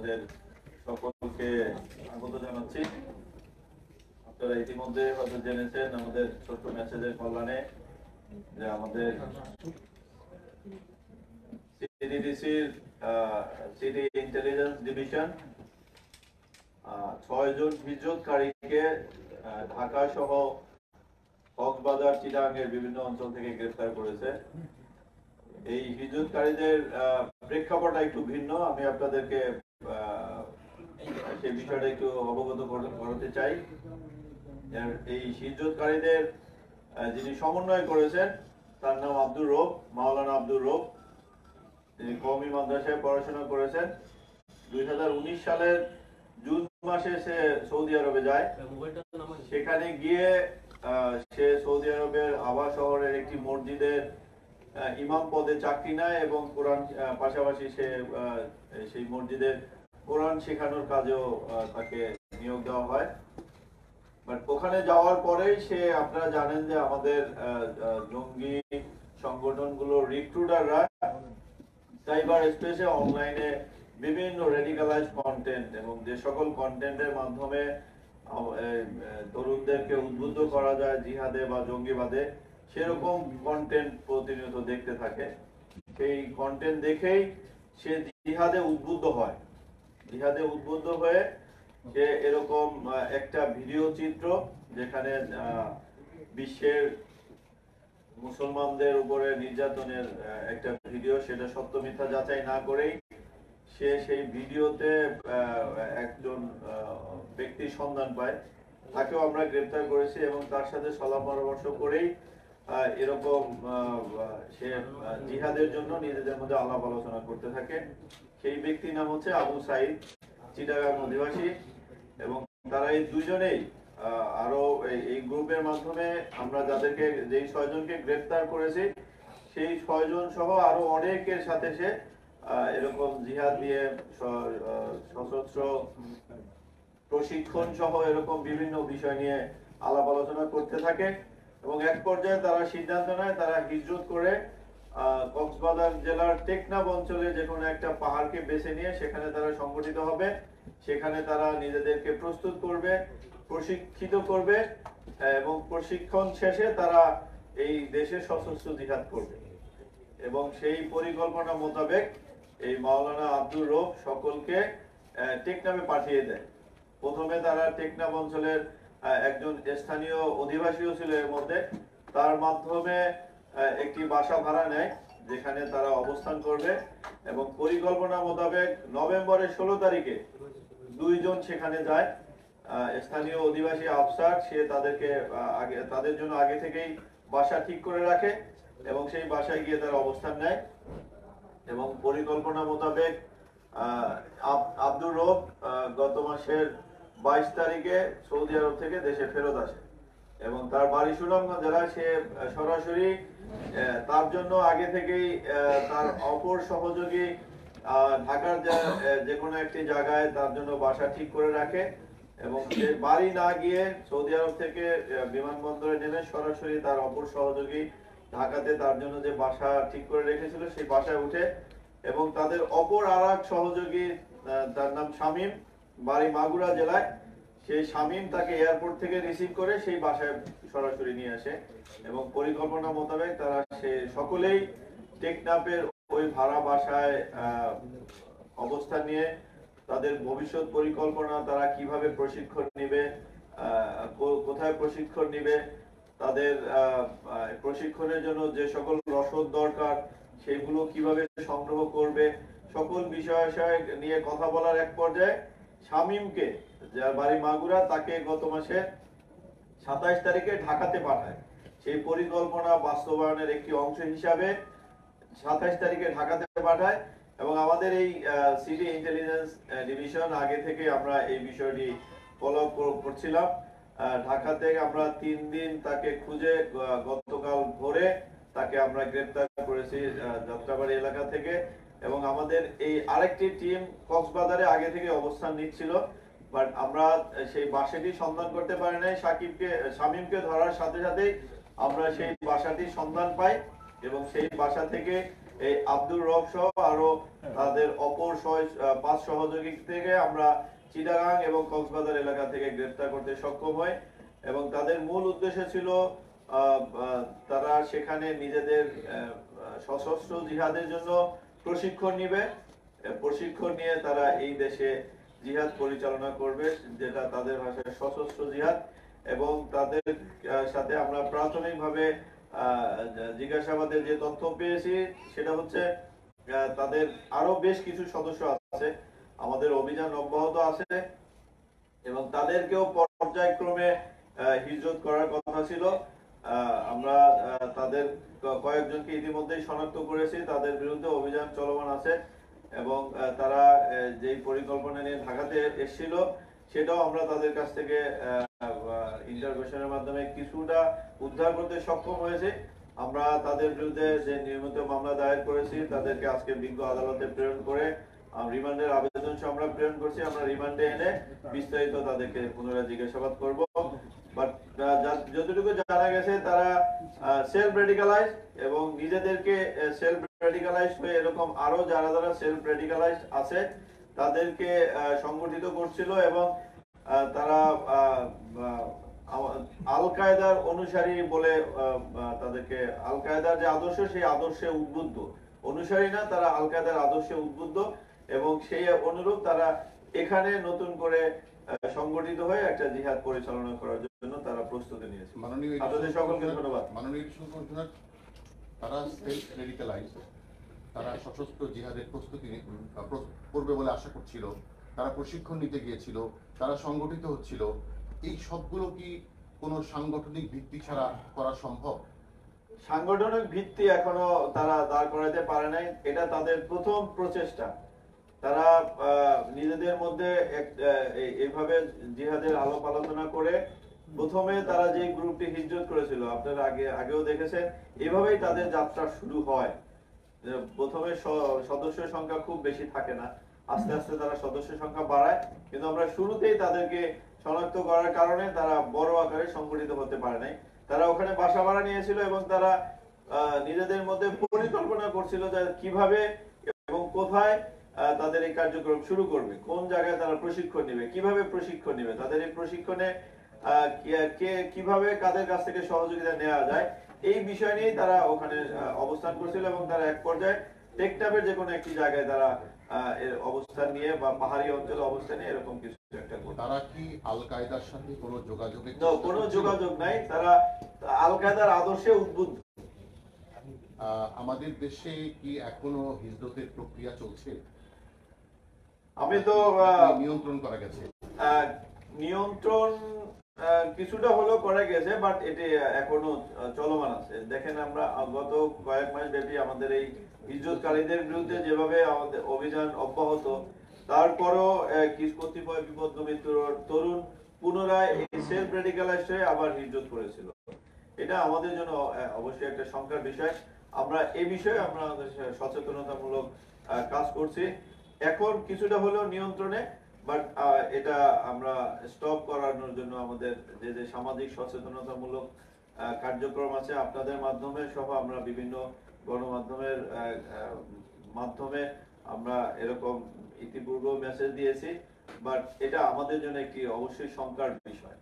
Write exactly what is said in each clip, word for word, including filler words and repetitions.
আপনাদের সকলকে স্বাগত জানাচ্ছি। আপনারা ইতিমধ্যে হয়তো জেনেছেন আমাদের ছোট্ট মেসেজের কল্যাণে যে আমাদের সিডিডিসির সিটি ইন্টেলিজেন্স ডিভিশন ছয় জন হিজরতকারীকে ঢাকা সহ কক্সবাজার, চিটাগাংয়ের বিভিন্ন অঞ্চল থেকে গ্রেফতার করেছে। এই হিজরতকারীদের প্রেক্ষাপটটা একটু ভিন্ন, আমি আপনাদেরকে সেই বিষয়টা একটু অবগত করতে চাই। এই হিজরতকারীদের যিনি সমন্বয় করেছেন তার নাম আব্দুর রব, মাওলানা আব্দুর রব। তিনি কওমি মাদ্রাসায় পড়াশোনা করেছেন। দুই হাজার উনিশ সালের জুন মাসে সে সৌদি আরবে যায়। সেখানে গিয়ে সে সৌদি আরবের আবা শহরের একটি মসজিদের ইমাম পদে চাকরি নেয় এবং কোরআন পাশাপাশি সে সেই মসজিদের কোরআন শেখানোর কাজেও তাকে নিয়োগ দেওয়া হয়। বাট ওখানে যাওয়ার পরেই সে, আপনারা জানেন যে আমাদের জঙ্গি সংগঠনগুলোর রিক্রুটাররা সাইবার স্পেসে অনলাইনে বিভিন্ন রেডিকালাইজ কন্টেন্ট এবং যে সকল কন্টেন্টের মাধ্যমে তরুণদেরকে উদ্বুদ্ধ করা যায় জিহাদে বা জঙ্গিবাদে, সেরকম কন্টেন্ট প্রতিনিয়ত দেখতে থাকে। সেই কন্টেন্ট দেখেই সে জিহাদে উদ্বুদ্ধ হয়। জিহাদে উদ্বুদ্ধ হয়ে সে এরকম একটা ভিডিও চিত্র, যেখানে বিশ্বের মুসলমানদের উপরে নির্যাতনের একটা ভিডিও, সেটা সত্য মিথ্যা যাচাই না করেই সে সেই ভিডিওতে একজন ব্যক্তির সন্ধান পায়। তাকেও আমরা গ্রেফতার করেছি এবং তার সাথে সলা পরামর্শ করেই এরকম সে জিহাদের জন্য নিজেদের মধ্যে আলাপ আলোচনা করতে থাকে। সেই ব্যক্তির নাম হচ্ছে আবু সাইদ, চিটাগাং অধিবাসী। এবং তারা এই দুইজনেই আরো এই গ্রুপের মাধ্যমে আমরা যাদেরকে যেই ছয়জনকে গ্রেফতার করেছি সেই ছয়জন সহ আরো অনেকের সাথে সে এরকম জিহাদ নিয়ে সশস্ত্র প্রশিক্ষণ সহ এরকম বিভিন্ন বিষয় নিয়ে আলাপ আলোচনা করতে থাকে। এবং এক পর্যায়ে তারা সিদ্ধান্ত নেয় তারা হিজরত করে কক্সবাজার জেলার টেকনাফ অঞ্চলে যে কোনো একটা পাহাড়কে বেছে নিয়ে সেখানে তারা সংগঠিত হবে। সেখানে তারা নিজেদেরকে প্রস্তুত করবে, প্রশিক্ষিত করবে এবং প্রশিক্ষণ শেষে তারা এই দেশে সশস্ত্র জিহাদ করবে। এবং সেই পরিকল্পনা মোতাবেক এই মাওলানা আব্দুর রব সকলকে টেকনাফে পাঠিয়ে দেয়। প্রথমে তারা টেকনাফ অঞ্চলের একজন স্থানীয় অধিবাসীও ছিল এর মধ্যে, তার মাধ্যমে একটি বাসা ভাড়া নেয় যেখানে তারা অবস্থান করবে। এবং পরিকল্পনা মোতাবেক নভেম্বরের ষোলো তারিখে দুইজন সেখানে যায়। স্থানীয় অধিবাসী আফসার, সে তাদেরকে আগে তাদের জন্য আগে থেকেই বাসা ঠিক করে রাখে এবং সেই বাসায় গিয়ে তারা অবস্থান নেয়। এবং পরিকল্পনা মোতাবেক আব্দুর রব গত মাসের বাইশ তারিখে সৌদি আরব থেকে দেশে ফেরত আসে এবং তার বাড়ি সুনামগঞ্জ জেলায়। সে সরাসরি তার জন্য আগে থেকেই তার অপর সহযোগী ঢাকার যে কোনো একটি জায়গায় তার জন্য বাসা ঠিক করে রাখে এবং সে বাড়ি না গিয়ে সৌদি আরব থেকে বিমানবন্দরে নেমে সরাসরি তার অপর সহযোগী ঢাকাতে তার জন্য যে বাসা ঠিক করে রেখেছিল সেই বাসায় উঠে এবং তাদের অপর আর এক সহযোগী, তার নাম শামীম, বাড়ি মাগুরা জেলায়, সেই শামীম তাকে এয়ারপোর্ট থেকে রিসিভ করে সেই বাসায় সরাসরি নিয়ে আসে। এবং পরিকল্পনা মোতাবেক তারা সে সকলেই টেকনাফের ওই ভাড়া বাসায় অবস্থান নিয়ে তাদের ভবিষ্যৎ পরিকল্পনা, তারা কিভাবে প্রশিক্ষণ নিবে, কোথায় প্রশিক্ষণ নিবে, তাদের প্রশিক্ষণের জন্য যে সকল রসদ দরকার সেগুলো কিভাবে সংগ্রহ করবে, সকল বিষয় নিয়ে কথা বলার এক পর্যায়ে শামীমকে, যার বাড়ি মাগুরা, তাকে গত মাসে সাতাইশ তারিখে ঢাকাতে পাঠায়। সেই পরিকল্পনা বাস্তবায়নের একটি অংশ হিসাবে সাতাইশ তারিখে ঢাকাতে পাঠায়। এবং আমাদের এই সিটি ইন্টেলিজেন্স ডিভিশন আগে থেকে আমরা এই বিষয়টি ফলো করছিলাম। ঢাকা থেকে আমরা তিন দিন তাকে খুঁজে গতকাল ভোরে তাকে আমরা গ্রেফতার করেছি যাত্রাবাড়ি এলাকা থেকে। এবং আমাদের এই আরেকটি টিম কক্সবাজারে আগে থেকে অবস্থান নিচ্ছিল, বাট আমরা সেই বাসাটি সন্ধান করতে পারি নাই। সাকিবকে শামীমকে ধরার সাথে সাথেই আমরা সেই বাসাটির সন্ধান পাই এবং সেই বাসা থেকে এই আব্দুর রব সহ আরো তাদের অপর পাঁচ সহযোগী থেকে আমরা চিটাগাং এবং কক্সবাজার এলাকা থেকে গ্রেফতার করতে সক্ষম হই এবং তাদের মূল উদ্দেশ্য ছিল তারা সেখানে নিজেদের সশস্ত্র জিহাদের জন্য প্রশিক্ষণ নিবে, প্রশিক্ষণ নিয়ে তারা এই দেশে জিহাদ পরিচালনা করবে, যেটা তাদের ভাষায় সশস্ত্র জিহাদ। এবং তাদের সাথে আমরা প্রাথমিকভাবে জিজ্ঞাসাবাদের যে তথ্য পেয়েছি সেটা হচ্ছে তাদের আরো বেশ কিছু সদস্য আছে, আমাদের অভিযান অব্যাহত আছে এবং তাদেরকেও পর্যায়ক্রমে হিজরত করার কথা ছিল। আমরা তাদের কয়েকজনকে ইতিমধ্যেই শনাক্ত করেছি, তাদের বিরুদ্ধে অভিযান চলমান আছে এবং তারা যে পরিকল্পনা নিয়ে ঢাকাতে এসেছিল সেটাও আমরা তাদের কাছ থেকে ইন্টারভেশনের মাধ্যমে কিছুটা উদ্ধার করতে সক্ষম হয়েছে। আমরা তাদের বিরুদ্ধে যে নিয়মিত মামলা দায়ের করেছি তাদেরকে আজকে বিজ্ঞ আদালতে প্রেরণ করে রিমান্ডের আবেদন আমরা প্রেরণ করছি। আমরা রিমান্ডে এনে বিস্তারিত তাদেরকে পুনরায় জিজ্ঞাসাবাদ করব। বাট যতটুকু জানা গেছে তারা সেলফ রেডিকালাইজ এবং নিজেদেরকে সেলফ রেডিকালাইজ হয়ে এরকম আরো যারা যারা সেলফ রেডিকালাইজ আছে তাদেরকে সংগঠিত করছিল এবং তারা আল কায়দার অনুসারী বলে তাদেরকে আল কায়দার যে আদর্শ সেই আদর্শে উদ্বুদ্ধ, অনুসারী না, তারা আল কায়দার আদর্শে উদ্বুদ্ধ এবং সেই অনুরূপ তারা এখানে নতুন করে সংগঠিত হয়ে একটা জিহাদ পরিচালনা করার জন্য তারা প্রস্তুতি নিয়েছে। আপনাদের সকলকে ধন্যবাদ। মাননীয় কমিশনার, তারা সেলফ রেডিকালাইজ, তারা সশস্ত্র জিহাদের প্রস্তুতি করবে বলে আশা করছিল, তারা প্রশিক্ষণ নিতে গিয়েছিল, তারা সংগঠিত হচ্ছিল, এই সবগুলো কি কোনো সাংগঠনিক ভিত্তি ছাড়া করা সম্ভব? সাংগঠনিক ভিত্তি এখনো তারা দাঁড় করাতে পারে নাই, এটা তাদের প্রথম প্রচেষ্টা। তারা নিজেদের মধ্যে এইভাবে জিহাদের আলাপ আলোচনা করে প্রথমে তারা যে গ্রুপটি হিজরত করেছিল আপনারা আগে আগেও দেখেছেন, এভাবেই তাদের যাত্রা শুরু হয়। প্রথমে সদস্য সংখ্যা খুব বেশি থাকে না, আস্তে আস্তে তারা সদস্য সংখ্যা বাড়ায়, কিন্তু আমরা শুরুতেই তাদেরকে শনাক্ত করার কারণে তারা বড় আকারে সংগঠিত হতে পারে নাই। তারা ওখানে বাসা ভাড়া নিয়েছিল এবং তারা নিজেদের মধ্যে পরিকল্পনা করছিল যে কিভাবে এবং কোথায় তাদের এই কার্যক্রম শুরু করবে, কোন জায়গায় তারা প্রশিক্ষণ নেবে, কিভাবে প্রশিক্ষণ নেবে, তাদের এই প্রশিক্ষণে কিভাবে কাদের কাছ থেকে সহযোগিতা নেওয়া যায়, এই বিষয় নিয়ে তারা ওখানে অবস্থান করছিল এবং তারা এক পর্যায়ে টেকনাফের যে কোনো একটি জায়গায় তারা এর অবস্থান নিয়ে বা পাহাড়ি অঞ্চলে অবস্থান নিয়ে এরকম কিছু একটা করছে। তারা কি আল কায়দার সাথে কোনো যোগাযোগ? কোনো যোগাযোগ নাই, তারা আল কায়দার আদর্শে উদ্বুদ্ধ। আমাদের দেশে কি এখনো হিজরতের প্রক্রিয়া চলছে? আমি তো নিয়ন্ত্রণ করা গেছে, নিয়ন্ত্রণ কিছুটা হলেও করা গেছে, বাট এটি এখনো চলমান আছে। দেখেন আমরা গত কয়েক মাস ব্যাপী আমাদের এই হিজরতকারীদের বিরুদ্ধে যেভাবে আমাদের অভিযান অব্যাহত, তারপরও কিছু কতিপয় বিপদগামী তরুণ পুনরায় এই সেলফ রেডিকালাইজ হয়ে আবার হিজরত করেছিল। এটা আমাদের জন্য অবশ্যই একটা শঙ্কার বিষয়। আমরা এই বিষয়ে আমরা সচেতনতামূলক কাজ করছি, এখন কিছুটা হলেও নিয়ন্ত্রণে, বাট এটা আমরা স্টপ করানোর জন্য আমাদের যে যে সামাজিক সচেতনতামূলক কার্যক্রম আছে আপনাদের মাধ্যমে সহ আমরা বিভিন্ন গণমাধ্যমের মাধ্যমে আমরা এরকম ইতিপূর্বে মেসেজ দিয়েছি, বাট এটা আমাদের জন্য একটি অবশ্যই শঙ্কার বিষয়।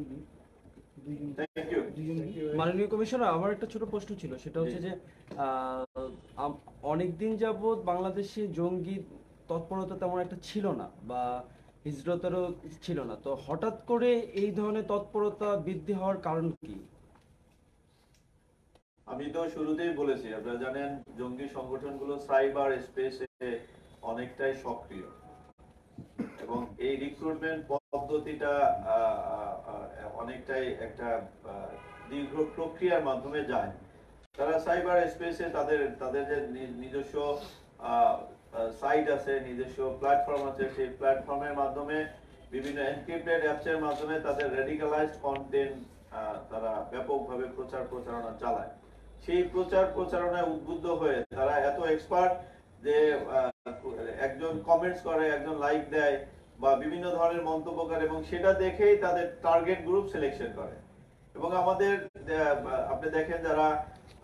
মাননীয় কমিশনার, আমার একটা ছোট প্রশ্ন ছিল, সেটা হচ্ছে যে অনেকদিন যাবৎ বাংলাদেশে জঙ্গি তৎপরতা তেমন একটা ছিল না বা হিজরতেরও ছিল না, তো হঠাৎ করে এই ধরনের তৎপরতা বৃদ্ধি হওয়ার কারণ কি? আমি তো শুরুতেই বলেছি, আপনারা জানেন জঙ্গি সংগঠনগুলো সাইবার স্পেসে অনেকটাই সক্রিয় এবং এই রিক্রুটমেন্ট পদ্ধতিটা অনেকটাই একটা দীর্ঘ প্রক্রিয়ার মাধ্যমে যায়। তারা সাইবার স্পেসে তাদের তাদের যে নিজস্ব সাইট আছে, নিজস্ব প্ল্যাটফর্ম আছে, সেই প্ল্যাটফর্মের মাধ্যমে বিভিন্ন এনক্রিপ্টেড অ্যাপসের মাধ্যমে তাদের রেডিকালাইজড কন্টেন্ট তারা ব্যাপকভাবে প্রচার প্রচারণা চালায়। সেই প্রচার প্রচারণায় উদ্বুদ্ধ হয়ে তারা এত এক্সপার্ট যে একজন কমেন্টস করে, একজন লাইক দেয় বা বিভিন্ন ধরনের মন্তব্য করে এবং সেটা দেখেই তাদের টার্গেট গ্রুপ সিলেকশন করে। এবং আমাদের আপনি দেখেন যারা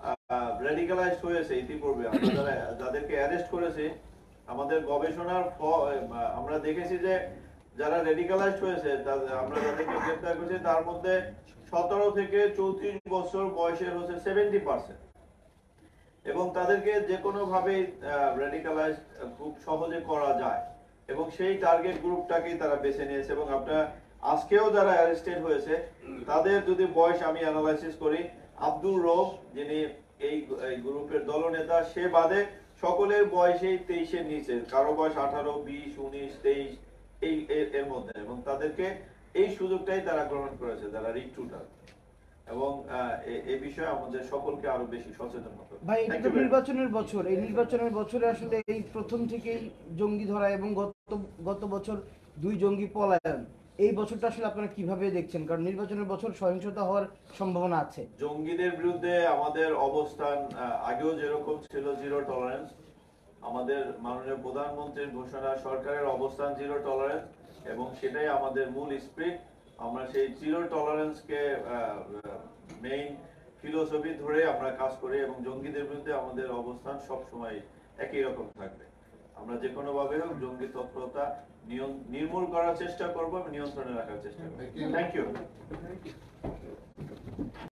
রেডিকালাইজড হয়েছে ইতিপূর্বে, আমরা যারা যাদেরকে অ্যারেস্ট করেছি, আমাদের গবেষণার ফ- আমরা দেখেছি যে যারা রেডিকালাইজড হয়েছে তাদের আমরা যাদেরকে গ্রেফতার করেছি তার মধ্যে সতেরো থেকে চৌত্রিশ বছর বয়সের হচ্ছে সেভেন্টি পার্সেন্ট, এবং তাদেরকে যে কোনো ভাবে রেডিকালাইজ খুব সহজে করা যায়, এবং সেই টার্গেট গ্রুপটাকেই তারা বেছে নিয়েছে। এবং আপনারা আজকেও যারা অ্যারেস্টেড হয়েছে তাদের যদি বয়স আমি অ্যানালাইসিস করি, আব্দুর রব যিনি এই এই গ্রুপের দলনেতা, সে বাদে সকলের বয়সেই তেইশের নিচে, কারো বয়স আঠারো, বিশ, উনিশ, তেইশ এই এর- এর মধ্যে, এবং তাদেরকে এই সুযোগটাই তারা গ্রহণ করেছে যারা রিক্রুটার। এবং আহ, এ- এ বিষয়ে আমাদের সকলকে আরো বেশি সচেতন হতে হবে। ভাই, এটা Thank তো you very much. নির্বাচনের বছর, এই নির্বাচনের বছরে আসলে এই প্রথম থেকেই জঙ্গি ধরা এবং গত গত বছর দুই জঙ্গি পলায়ন, এই বছরটা আসলে আপনারা কিভাবে দেখছেন? কারণ নির্বাচনের বছর সহিংসতা হওয়ার সম্ভাবনা আছে। জঙ্গিদের বিরুদ্ধে আমাদের অবস্থান আহ, আগেও যেরকম ছিল জিরো টলারেন্স, আমাদের মাননীয় প্রধানমন্ত্রীর ঘোষণা, সরকারের অবস্থান জিরো টলারেন্স, এবং সেটাই আমাদের মূল স্পিরিট। আমরা সেই জিরো টলারেন্সকে মেইন ফিলোসফি ধরে আমরা কাজ করি, এবং জঙ্গিদের বিরুদ্ধে আমাদের অবস্থান সব সময় একই রকম থাকবে। আমরা যে কোনো ভাবে হোক জঙ্গি তৎপরতা নিয়ন- নির্মূল করার চেষ্টা করব, নিয়ন্ত্রণে রাখার চেষ্টা করব। Thank you. Thank you.